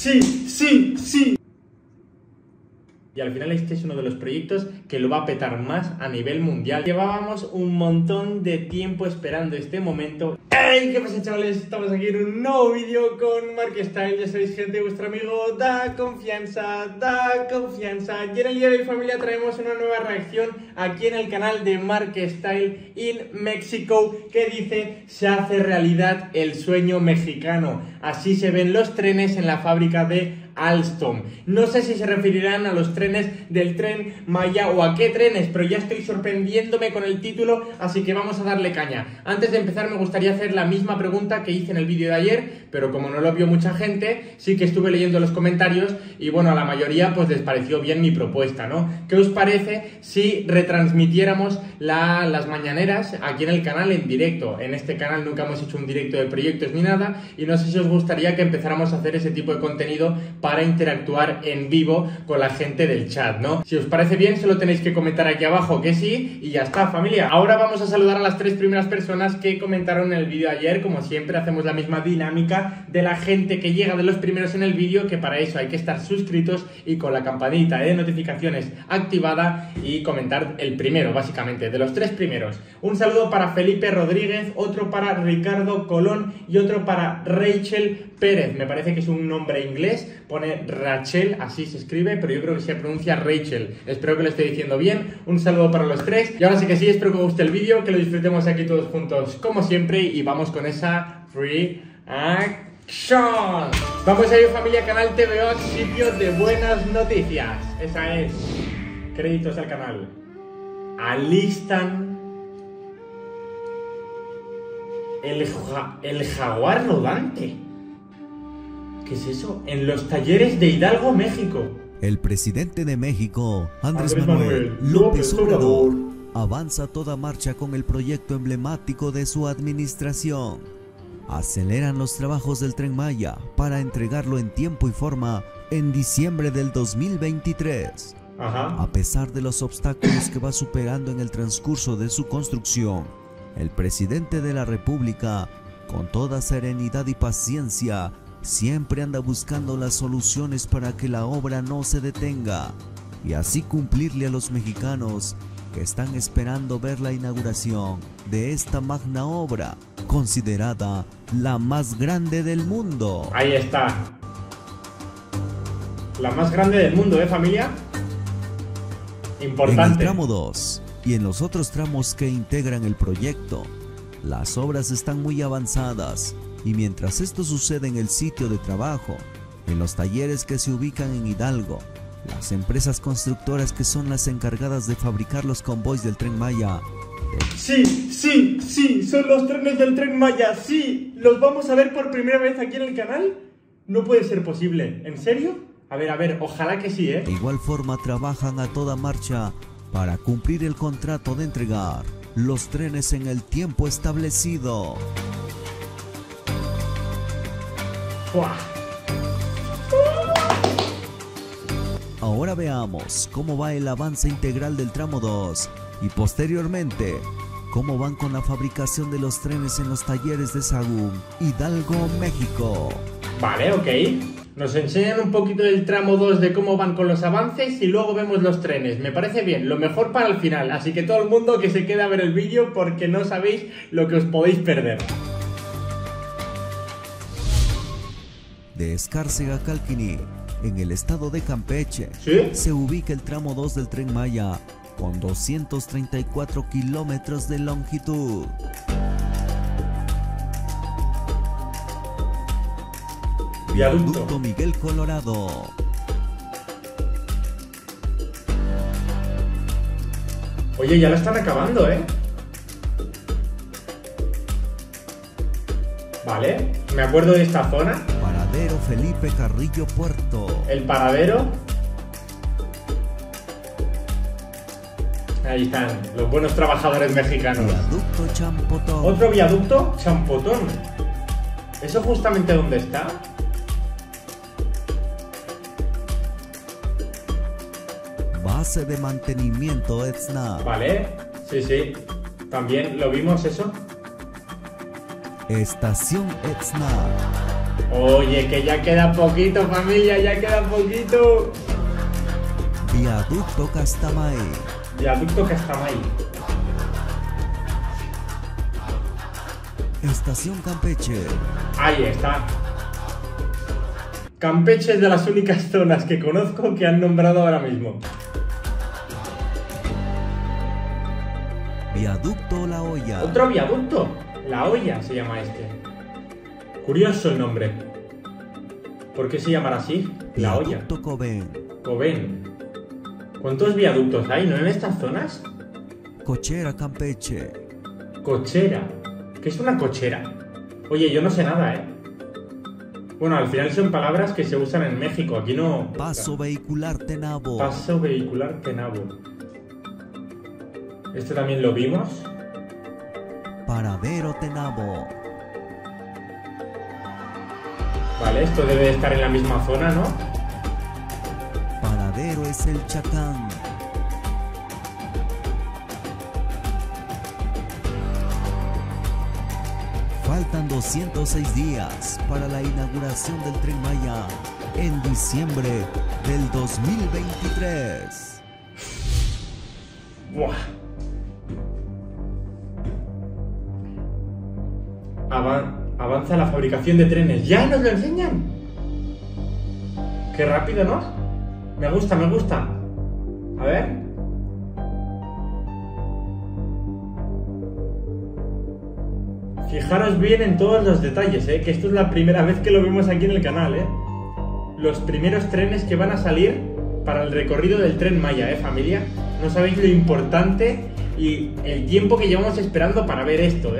sí, sí, sí. Y al final este es uno de los proyectos que lo va a petar más a nivel mundial. Llevábamos un montón de tiempo esperando este momento. ¡Hey! ¿Qué pasa, chavales? Estamos aquí en un nuevo vídeo con MarkStyle. Ya sabéis, gente, vuestro amigo da confianza, da confianza. Y en el día de hoy, familia, traemos una nueva reacción aquí en el canal de MarkStyle in Mexico, que dice: se hace realidad el sueño mexicano. Así se ven los trenes en la fábrica de Alstom. No sé si se referirán a los trenes del Tren Maya o a qué trenes, pero ya estoy sorprendiéndome con el título, así que vamos a darle caña. Antes de empezar me gustaría hacer la misma pregunta que hice en el vídeo de ayer, pero como no lo vio mucha gente, sí que estuve leyendo los comentarios y bueno, a la mayoría pues les pareció bien mi propuesta, ¿no? ¿Qué os parece si retransmitiéramos las mañaneras aquí en el canal en directo? En este canal nunca hemos hecho un directo de proyectos ni nada y no sé si os gustaría que empezáramos a hacer ese tipo de contenido para interactuar en vivo con la gente del chat, ¿no? Si os parece bien, solo tenéis que comentar aquí abajo que sí y ya está, familia. Ahora vamos a saludar a las 3 primeras personas que comentaron en el vídeo de ayer. Como siempre, hacemos la misma dinámica de la gente que llega de los primeros en el vídeo, que para eso hay que estar suscritos y con la campanita de notificaciones activada y comentar el primero, básicamente, de los 3 primeros. Un saludo para Felipe Rodríguez, otro para Ricardo Colón y otro para Rachel Pérez. Me parece que es un nombre inglés, pone Rachel, así se escribe, pero yo creo que se pronuncia Rachel. Espero que lo esté diciendo bien. Un saludo para los 3. Y ahora sí que sí, espero que os guste el vídeo, que lo disfrutemos aquí todos juntos como siempre y vamos con esa free action. Vamos a ir, familia, canal TVO, sitio de buenas noticias. Esa es. Créditos al canal. Alistan el jaguar rodante. ¿Qué es eso? En los talleres de Hidalgo, México. El presidente de México, Andrés Manuel López Obrador, avanza a toda marcha con el proyecto emblemático de su administración. Aceleran los trabajos del Tren Maya para entregarlo en tiempo y forma en diciembre del 2023. Ajá. A pesar de los obstáculos que va superando en el transcurso de su construcción, el presidente de la República, con toda serenidad y paciencia, siempre anda buscando las soluciones para que la obra no se detenga y así cumplirle a los mexicanos que están esperando ver la inauguración de esta magna obra, considerada la más grande del mundo. Ahí está. La más grande del mundo, familia. Importante. En el tramo 2 y en los otros tramos que integran el proyecto, las obras están muy avanzadas. Y mientras esto sucede en el sitio de trabajo, en los talleres que se ubican en Hidalgo, las empresas constructoras que son las encargadas de fabricar los convoys del Tren Maya. Sí, sí, sí, son los trenes del Tren Maya, sí. ¿Los vamos a ver por primera vez aquí en el canal? No puede ser posible. ¿En serio? A ver, ojalá que sí, ¿eh? De igual forma trabajan a toda marcha para cumplir el contrato de entregar los trenes en el tiempo establecido. ¡Buah! Ahora veamos cómo va el avance integral del tramo 2 y posteriormente cómo van con la fabricación de los trenes en los talleres de Sahagún, Hidalgo, México. Vale, ok. Nos enseñan un poquito del tramo 2 de cómo van con los avances y luego vemos los trenes. Me parece bien, lo mejor para el final. Así que todo el mundo que se quede a ver el vídeo porque no sabéis lo que os podéis perder. De Escárcega a Calquiní, en el estado de Campeche, ¿sí?, se ubica el tramo 2 del Tren Maya con 234 kilómetros de longitud. Viaducto Miguel Colorado. Oye, ya la están acabando, ¿eh? Vale, me acuerdo de esta zona. Paradero Felipe Carrillo Puerto. El paradero. Ahí están, los buenos trabajadores mexicanos. Viaducto Champotón. Otro viaducto, Champotón. ¿Eso justamente dónde está? Base de mantenimiento ETSNA. Vale, sí, sí. También lo vimos eso. Estación ETSNA. Oye, que ya queda poquito, familia, ya queda poquito. Viaducto Castamay. Viaducto Castamay. Estación Campeche. Ahí está. Campeche es de las únicas zonas que conozco que han nombrado ahora mismo. Viaducto La Hoya. Otro viaducto. La Hoya se llama este. Curioso el nombre. ¿Por qué se llamará así? La Hoya. Viaducto Cobén. Cobén. ¿Cuántos viaductos hay, no, en estas zonas? Cochera Campeche. Cochera. ¿Qué es una cochera? Oye, yo no sé nada, ¿eh? Bueno, al final son palabras que se usan en México. Aquí no... Paso vehicular Tenabo. Paso vehicular Tenabo. Este también lo vimos. Paradero Tenabo. Vale, esto debe de estar en la misma zona, ¿no? Paradero es el Chacán. Faltan 206 días para la inauguración del Tren Maya en diciembre del 2023. Buah. Avanza la fabricación de trenes. ¡Ya nos lo enseñan! ¡Qué rápido, ¿no? Me gusta, me gusta. A ver. Fijaros bien en todos los detalles, que esto es la primera vez que lo vemos aquí en el canal, Los primeros trenes que van a salir para el recorrido del Tren Maya, familia. No sabéis lo importante y el tiempo que llevamos esperando para ver esto,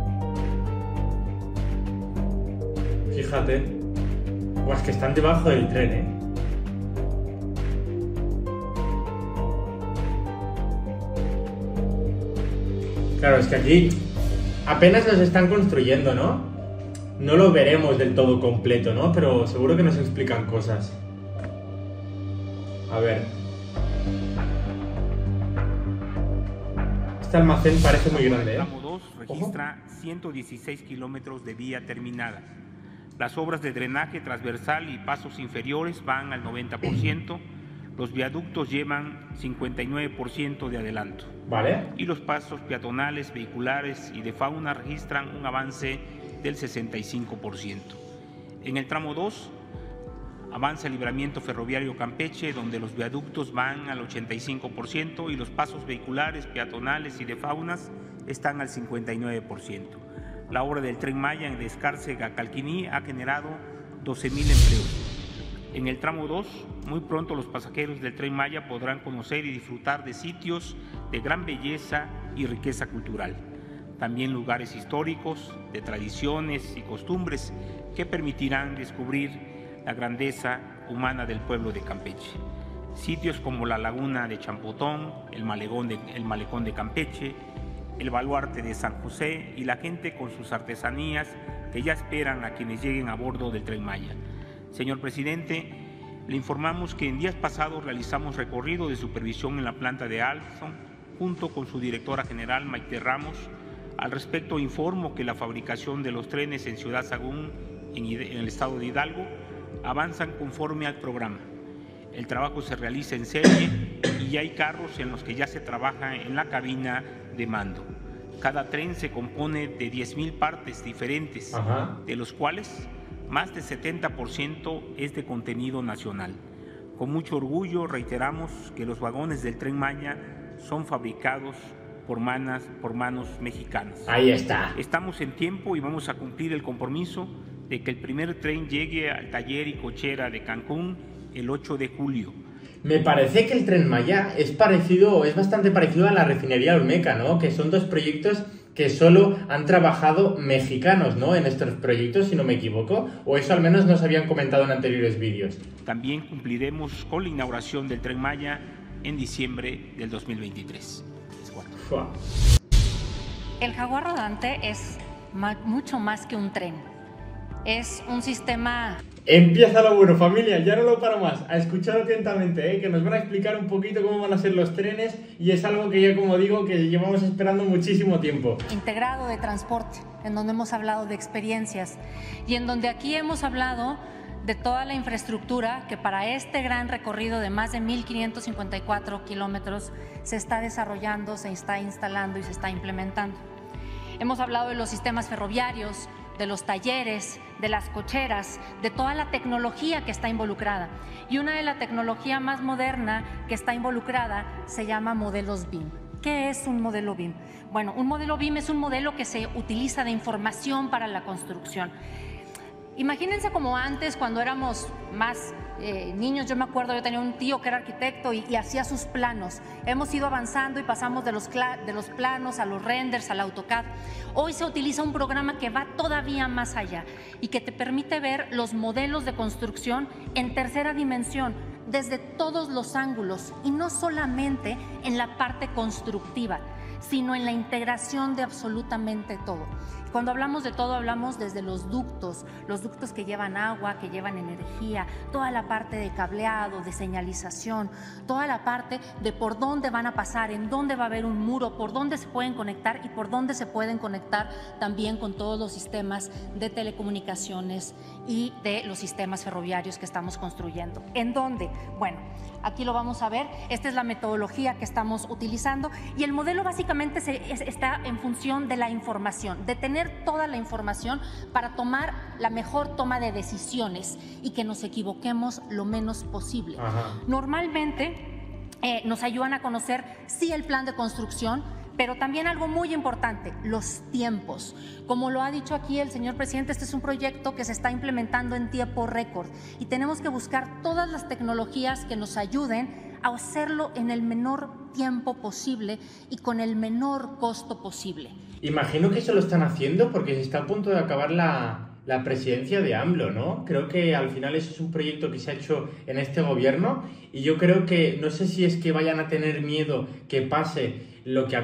Fíjate. Buah, es que están debajo del tren, Claro, es que aquí apenas los están construyendo, ¿no? No lo veremos del todo completo, ¿no? Pero seguro que nos explican cosas. A ver. Este almacén parece muy grande, El tramo 2 registra 116 kilómetros de vía terminada. Las obras de drenaje transversal y pasos inferiores van al 90%. Los viaductos llevan 59% de adelanto. Vale. Y los pasos peatonales, vehiculares y de fauna registran un avance del 65%. En el tramo 2 avanza el libramiento ferroviario Campeche, donde los viaductos van al 85% y los pasos vehiculares, peatonales y de faunas están al 59%. La obra del Tren Maya en Escárcega-Calquiní ha generado 12,000 empleos. En el tramo 2, muy pronto los pasajeros del Tren Maya podrán conocer y disfrutar de sitios de gran belleza y riqueza cultural. También lugares históricos, de tradiciones y costumbres que permitirán descubrir la grandeza humana del pueblo de Campeche. Sitios como la Laguna de Champotón, el Malecón de Campeche, el Baluarte de San José y la gente con sus artesanías que ya esperan a quienes lleguen a bordo del Tren Maya. Señor presidente, le informamos que en días pasados realizamos recorrido de supervisión en la planta de Alstom junto con su directora general Maite Ramos. Al respecto informo que la fabricación de los trenes en Ciudad Sagún, en el estado de Hidalgo, avanzan conforme al programa. El trabajo se realiza en serie y hay carros en los que ya se trabaja en la cabina de mando. Cada tren se compone de 10,000 partes diferentes, de los cuales más del 70% es de contenido nacional. Con mucho orgullo reiteramos que los vagones del Tren Maya son fabricados por manos mexicanas. Ahí está. Estamos en tiempo y vamos a cumplir el compromiso de que el primer tren llegue al taller y cochera de Cancún el 8 de julio. Me parece que el Tren Maya es bastante parecido a la refinería Olmeca, ¿no? Que son dos proyectos que solo han trabajado mexicanos, ¿no? En estos proyectos, si no me equivoco, o eso al menos nos habían comentado en anteriores vídeos. También cumpliremos con la inauguración del Tren Maya en diciembre del 2023. El Jaguar rodante es mucho más que un tren. Es un sistema... Empieza lo bueno, familia, ya no lo paro más. A escuchar atentamente, que nos van a explicar un poquito cómo van a ser los trenes y es algo que ya, como digo, que llevamos esperando muchísimo tiempo. Integrado de transporte, en donde hemos hablado de experiencias y en donde aquí hemos hablado de toda la infraestructura que para este gran recorrido de más de 1.554 kilómetros se está desarrollando, se está instalando y se está implementando. Hemos hablado de los sistemas ferroviarios, de los talleres, de las cocheras, de toda la tecnología que está involucrada. Y una de la tecnología más moderna que está involucrada se llama modelos BIM. ¿Qué es un modelo BIM? Bueno, un modelo BIM es un modelo que se utiliza de información para la construcción. Imagínense como antes, cuando éramos más niños. Yo me acuerdo, yo tenía un tío que era arquitecto y hacía sus planos. Hemos ido avanzando y pasamos de los planos a los renders, al AutoCAD. Hoy se utiliza un programa que va todavía más allá y que te permite ver los modelos de construcción en tercera dimensión, desde todos los ángulos y no solamente en la parte constructiva, sino en la integración de absolutamente todo. Cuando hablamos de todo, hablamos desde los ductos que llevan agua, que llevan energía, toda la parte de cableado, de señalización, toda la parte de por dónde van a pasar, en dónde va a haber un muro, por dónde se pueden conectar y por dónde se pueden conectar también con todos los sistemas de telecomunicaciones y de los sistemas ferroviarios que estamos construyendo. ¿En dónde? Bueno, aquí lo vamos a ver. Esta es la metodología que estamos utilizando y el modelo básicamente está en función de la información, de tener toda la información para tomar la mejor toma de decisiones y que nos equivoquemos lo menos posible. Normalmente nos ayudan a conocer sí el plan de construcción, pero también algo muy importante, los tiempos. Como lo ha dicho aquí el señor presidente, este es un proyecto que se está implementando en tiempo récord y tenemos que buscar todas las tecnologías que nos ayuden a hacerlo en el menor tiempo posible y con el menor costo posible. Imagino que eso lo están haciendo porque se está a punto de acabar la presidencia de AMLO, ¿no? Creo que al final eso es un proyecto que se ha hecho en este gobierno y yo creo que, no sé si es que vayan a tener miedo que pase lo que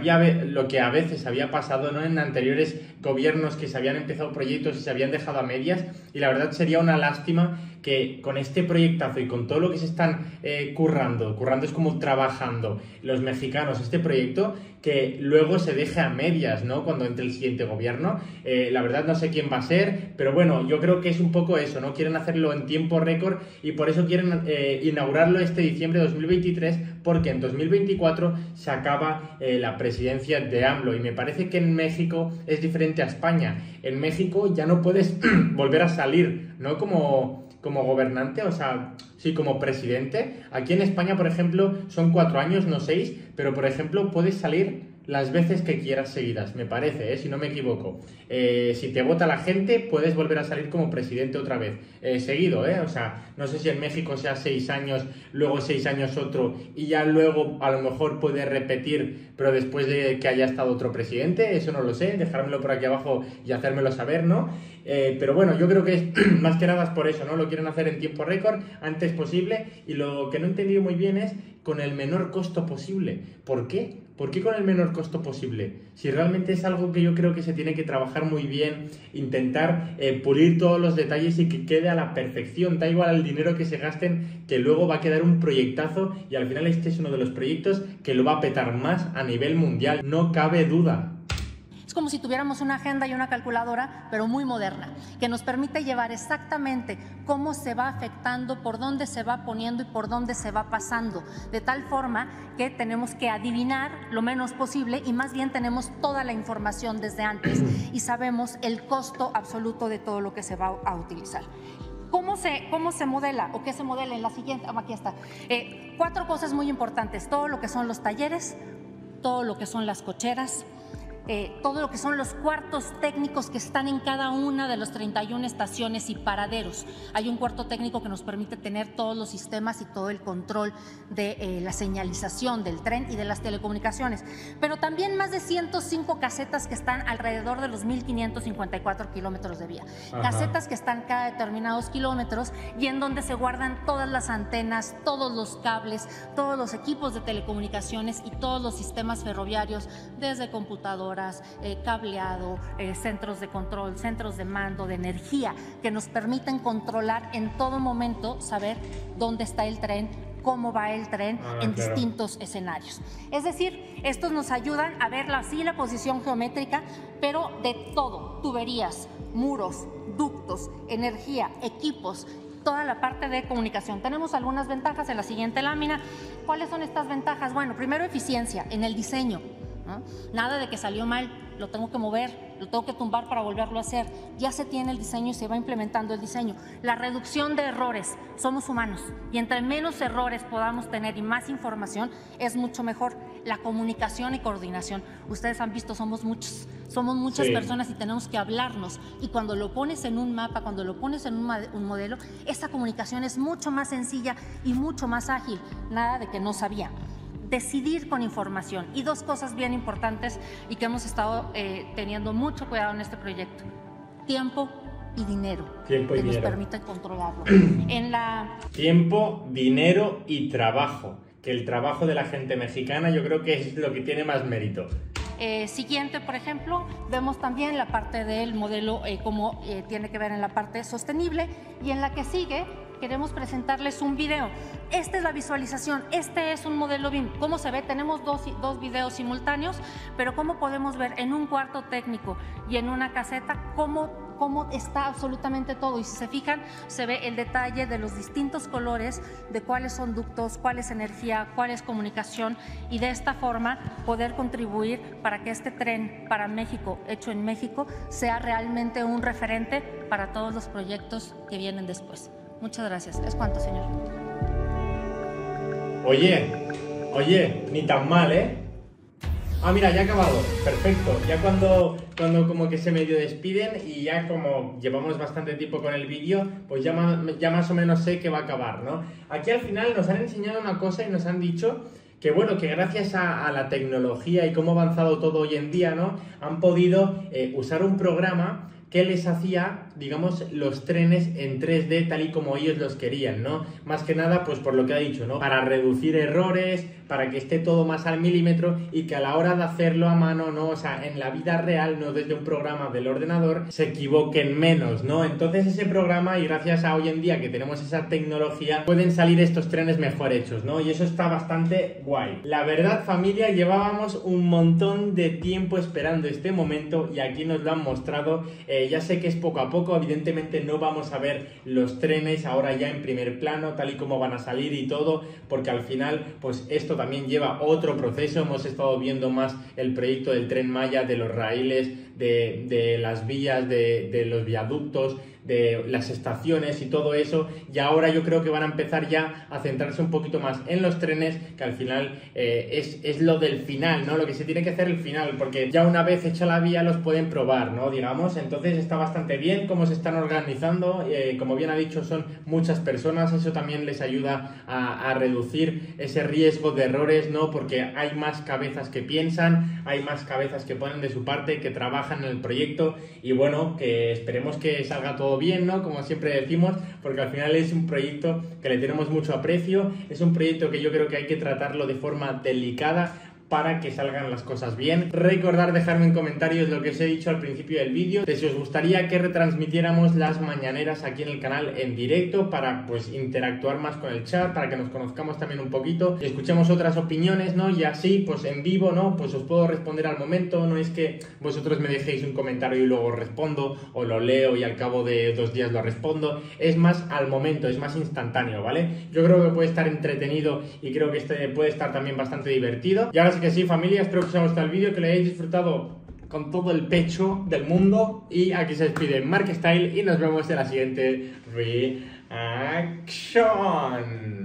a veces había pasado, ¿no?, en anteriores gobiernos, que se habían empezado proyectos y se habían dejado a medias, y la verdad sería una lástima que con este proyectazo y con todo lo que se están currando es como trabajando los mexicanos este proyecto, que luego se deje a medias, ¿no?, cuando entre el siguiente gobierno. La verdad no sé quién va a ser, pero bueno, yo creo que es un poco eso, ¿no? Quieren hacerlo en tiempo récord y por eso quieren inaugurarlo este diciembre de 2023, porque en 2024 se acaba la presidencia de AMLO y me parece que en México es diferente a España. En México ya no puedes volver a salir, ¿no?, como gobernante, o sea, sí, como presidente. Aquí en España, por ejemplo, son 4 años, no 6, pero por ejemplo puedes salir las veces que quieras seguidas, me parece, si no me equivoco. Si te vota la gente, puedes volver a salir como presidente otra vez, seguido, o sea, no sé si en México sea 6 años, luego 6 años otro, y ya luego a lo mejor puede repetir, pero después de que haya estado otro presidente, eso no lo sé, dejármelo por aquí abajo y hacérmelo saber, ¿no? Pero bueno, yo creo que es más que nada es por eso, ¿no? Lo quieren hacer en tiempo récord, antes posible, y lo que no he entendido muy bien es con el menor costo posible. ¿Por qué? ¿Por qué con el menor costo posible? Si realmente es algo que yo creo que se tiene que trabajar muy bien, intentar pulir todos los detalles y que quede a la perfección. Da igual el dinero que se gasten, que luego va a quedar un proyectazo y al final este es uno de los proyectos que lo va a petar más a nivel mundial, no cabe duda. Es como si tuviéramos una agenda y una calculadora, pero muy moderna, que nos permite llevar exactamente cómo se va afectando, por dónde se va poniendo y por dónde se va pasando, de tal forma que tenemos que adivinar lo menos posible y más bien tenemos toda la información desde antes y sabemos el costo absoluto de todo lo que se va a utilizar. ¿Cómo se modela o qué se modela en la siguiente? Aquí está. 4 cosas muy importantes: todo lo que son los talleres, todo lo que son las cocheras, todo lo que son los cuartos técnicos que están en cada una de las 31 estaciones y paraderos. Hay un cuarto técnico que nos permite tener todos los sistemas y todo el control de la señalización del tren y de las telecomunicaciones, pero también más de 105 casetas que están alrededor de los 1.554 kilómetros de vía. Casetas que están cada determinados kilómetros y en donde se guardan todas las antenas, todos los cables, todos los equipos de telecomunicaciones y todos los sistemas ferroviarios, desde computadoras, computadoras, cableado, centros de control, centros de mando, de energía, que nos permiten controlar en todo momento, saber dónde está el tren, cómo va el tren en distintos escenarios. Es decir, estos nos ayudan a ver sí la posición geométrica, pero de todo, tuberías, muros, ductos, energía, equipos, toda la parte de comunicación. Tenemos algunas ventajas en la siguiente lámina. ¿Cuáles son estas ventajas? Bueno, primero eficiencia en el diseño, ¿no? Nada de que salió mal, lo tengo que mover, lo tengo que tumbar para volverlo a hacer. Ya se tiene el diseño y se va implementando el diseño. La reducción de errores. Somos humanos y entre menos errores podamos tener y más información es mucho mejor. La comunicación y coordinación. Ustedes han visto, somos muchas personas y tenemos que hablarnos. Y cuando lo pones en un mapa, cuando lo pones en un modelo, esa comunicación es mucho más sencilla y mucho más ágil. Nada de que no sabía. Decidir con información. Y dos cosas bien importantes y que hemos estado teniendo mucho cuidado en este proyecto: tiempo y dinero. Tiempo y dinero. Nos permiten controlarlo. Tiempo, dinero y trabajo. Que el trabajo de la gente mexicana yo creo que es lo que tiene más mérito. Siguiente, por ejemplo, vemos también la parte del modelo, cómo tiene que ver en la parte sostenible, y en la que sigue queremos presentarles un video. Esta es la visualización, este es un modelo BIM. ¿Cómo se ve? Tenemos dos videos simultáneos, pero cómo podemos ver en un cuarto técnico y en una caseta cómo está absolutamente todo. Y si se fijan, se ve el detalle de los distintos colores, de cuáles son ductos, cuál es energía, cuál es comunicación, y de esta forma poder contribuir para que este tren para México, hecho en México, sea realmente un referente para todos los proyectos que vienen después. Muchas gracias. ¿Es cuánto, señor? Oye, ni tan mal, ¿eh? Ah, mira, ya ha acabado. Perfecto. Ya cuando como que se medio despiden y ya como llevamos bastante tiempo con el vídeo, pues ya más o menos sé que va a acabar, ¿no? Aquí al final nos han enseñado una cosa y nos han dicho que bueno, que gracias a la tecnología y cómo ha avanzado todo hoy en día, ¿no? Han podido usar un programa que les hacía, digamos, los trenes en 3D tal y como ellos los querían, ¿no? Más que nada, pues por lo que ha dicho, ¿no? Para reducir errores, para que esté todo más al milímetro y que a la hora de hacerlo a mano, ¿no? O sea, en la vida real, no desde un programa del ordenador, se equivoquen menos, ¿no? Entonces ese programa, y gracias a hoy en día que tenemos esa tecnología, pueden salir estos trenes mejor hechos, ¿no? Y eso está bastante guay. La verdad, familia, llevábamos un montón de tiempo esperando este momento y aquí nos lo han mostrado. Ya sé que es poco a poco, evidentemente no vamos a ver los trenes ahora ya en primer plano, tal y como van a salir y todo, porque al final, pues esto también lleva otro proceso. Hemos estado viendo más el proyecto del Tren Maya, de los raíles, de las vías, de los viaductos, de las estaciones y todo eso, y ahora yo creo que van a empezar ya a centrarse un poquito más en los trenes, que al final es lo del final, ¿no? Lo que se tiene que hacer el final, porque ya una vez hecha la vía los pueden probar, ¿no? Digamos, entonces está bastante bien cómo se están organizando, como bien ha dicho, son muchas personas, eso también les ayuda a reducir ese riesgo de errores, ¿no? Porque hay más cabezas que piensan, hay más cabezas que ponen de su parte, que trabajan en el proyecto, y bueno, que esperemos que salga todo bien, ¿no? Como siempre decimos, porque al final es un proyecto que le tenemos mucho aprecio, es un proyecto que yo creo que hay que tratarlo de forma delicada para que salgan las cosas bien. Recordad dejarme en comentarios lo que os he dicho al principio del vídeo, de si os gustaría que retransmitiéramos las mañaneras aquí en el canal en directo para pues interactuar más con el chat, para que nos conozcamos también un poquito y escuchemos otras opiniones, ¿no? Y así pues en vivo, ¿no? Pues os puedo responder al momento, no es que vosotros me dejéis un comentario y luego respondo, o lo leo y al cabo de 2 días lo respondo, es más al momento, es más instantáneo, ¿vale? Yo creo que puede estar entretenido y creo que puede estar también bastante divertido. Y ahora sí que sí, familia, espero que os haya gustado el vídeo, que lo hayáis disfrutado con todo el pecho del mundo, y aquí se despide Mark Style y nos vemos en la siguiente reaction.